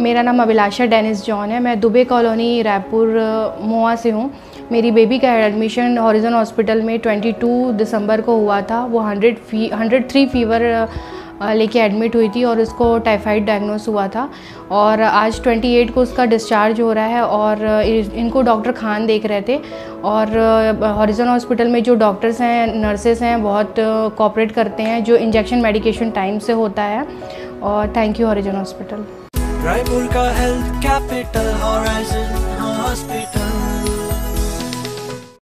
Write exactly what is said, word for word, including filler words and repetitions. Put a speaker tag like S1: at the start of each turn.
S1: मेरा नाम अभिलाषा Dennis John है। मैं दुबे कॉलोनी रायपुर मोआ से हूँ। मेरी बेबी का एडमिशन हॉरिजन हॉस्पिटल में बाईस दिसंबर को हुआ था। वो हंड्रेड फी हंड्रेड थ्री फीवर लेके एडमिट हुई थी और उसको टाइफाइड डायग्नोस हुआ था और आज अट्ठाईस को उसका डिस्चार्ज हो रहा है और इनको डॉक्टर खान देख रहे थे और हॉरिजन हॉस्पिटल में जो डॉक्टर्स हैं, नर्सेस हैं, बहुत कोऑपरेट करते हैं। जो इंजेक्शन मेडिकेशन टाइम से होता है और thank you Horizon hospital.
S2: Raipur का हेल्थ कैपिटल हॉरिजन हॉस्पिटल।